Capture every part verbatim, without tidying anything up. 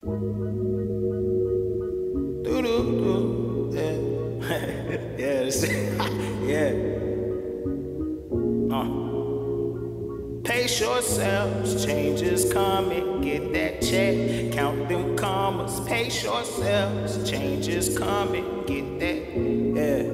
Doo-doo-doo. Yeah. Yeah, that's it. Yeah. Uh. Pace yourselves, changes coming, get that check, count them commas. Pace yourselves, changes coming, get that, yeah.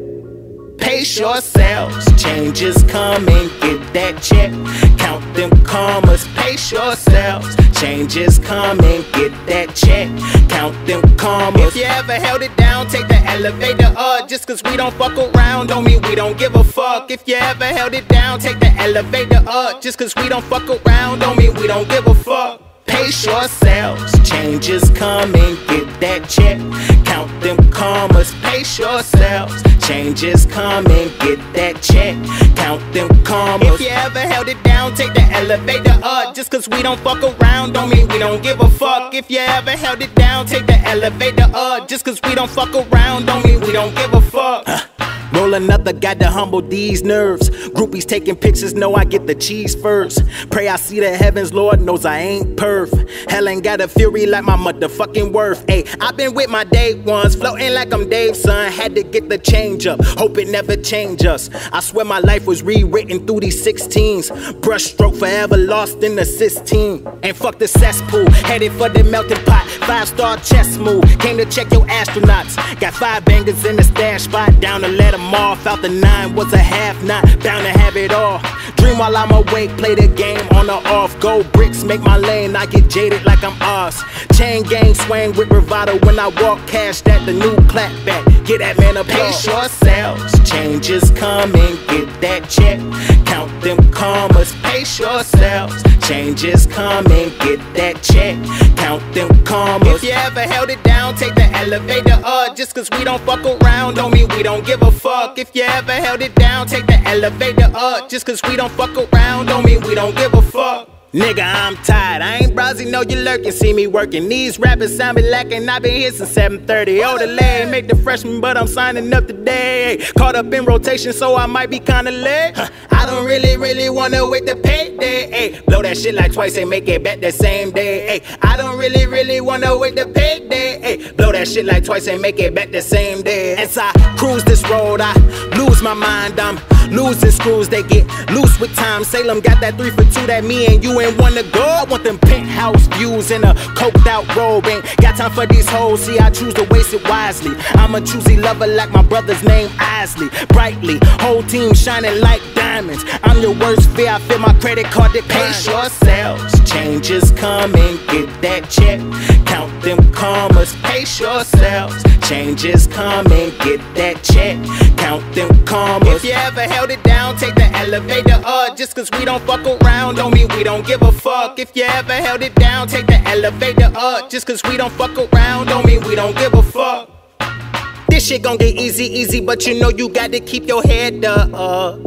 Pace yourselves, changes coming, get that check, count them commas. Pace yourselves, changes coming, get that check, count them commas. If you ever held it down, take the elevator up. Just cause we don't fuck around don't mean we don't give a fuck. If you ever held it down, take the elevator up. Just cause we don't fuck around don't mean we don't give a fuck. Pace yourselves, changes coming, get that check, count them commas. Pace yourselves, changes coming, get that check, count them commas. If you ever held it down, take the elevator up. Just cause we don't fuck around don't mean we don't give a fuck. If you ever held it down, take the elevator up. Just cause we don't fuck around don't mean we don't give a fuck. Roll another, got to humble these nerves. Groupies taking pictures, know I get the cheese first. Pray I see the heavens, Lord knows I ain't perf. Hell ain't got a fury like my motherfucking worth. Ayy, I been with my day ones, floating like I'm Dave's son. Had to get the change up, hope it never change us. I swear my life was rewritten through these sixteens. Brushstroke forever lost in the Sistine. And fuck the cesspool, headed for the melting pot. Five star chess move, came to check your astronauts. Got five bangers in the stash spot, down to let them off. Out the nine was a half, not bound to have it all. Dream while I'm awake, play the game on the off. Gold bricks make my lane, I get jaded like I'm Oz. Chain gang swing with bravado when I walk, cash that the new clapback. Get that man a pace yourselves, changes coming, get that check, count them commas. Pace yourselves, changes coming, get that check, count them commas. If you ever held it down, take the elevator up. Just cause we don't fuck around don't mean we don't give a fuck. If you ever held it down, take the elevator up. Just cause we don't fuck around don't mean we don't give a fuck. Nigga, I'm tired, I ain't browsing, know you lurking, see me working. These rappers sound me lacking, I been here since seven thirty. Oh, the late, make the freshman, but I'm signing up today. Caught up in rotation, so I might be kinda late. Huh, I don't really, really wanna wait the payday. Ay, blow that shit like twice and make it back the same day. Ay, I don't really, really wanna wait the payday. Ay, blow that shit like twice and make it back the same day. As I cruise this road, I lose my mind, I'm losing screws, they get loose with time. Salem got that three for two that me and you ain't wanna go. I want them penthouse views in a coked out robe. Ain't got time for these hoes, see I choose to waste it wisely. I'm a choosy lover like my brother's name Isley. Brightly, whole team shining like diamonds. I'm your worst fear, I feel my credit card decline. Pace yourselves, changes coming, get that check, count them commas. Pace yourselves, changes coming, get that check, count them commas. If you ever held it down, take the elevator up. Just cause we don't fuck around don't mean we don't give a fuck. If you ever held it down, take the elevator up. Just cause we don't fuck around don't mean we don't give a fuck. This shit gon' get easy, easy, but you know you got to keep your head up.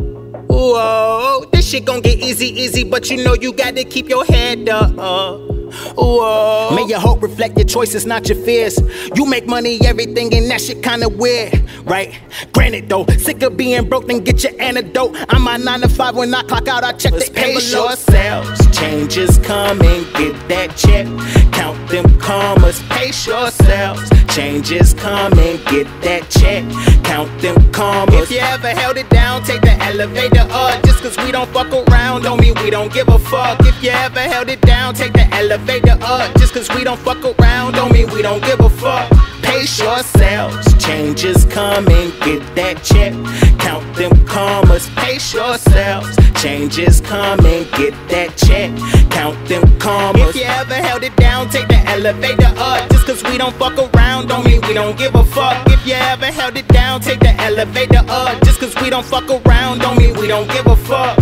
Whoa, this shit gon' get easy, easy, but you know you got to keep your head up. Whoa. May your hope reflect your choices, not your fears. You make money, everything, and that shit kinda weird, right? Granted though, sick of being broke, then get your antidote. I'm my nine to five, when I clock out, I check the envelope. Pace yourselves, changes coming, get that check, count them commas. Pace yourselves, changes coming, get that check, count them commas. If you ever held it down, take the elevator up. Just cause we don't fuck around don't mean we don't give a fuck. If you ever held it down, take the elevator up. Just cause we don't fuck around don't mean we don't give a fuck. Pace yourselves, changes coming, get that check, count them commas. Pace yourselves, changes coming, get that check, count them commas. If you ever held it down, take the elevator up. Just cause we don't fuck around don't mean we don't give a fuck. If you ever held it down, take the elevator up. Just cause we don't fuck around don't mean we don't give a fuck.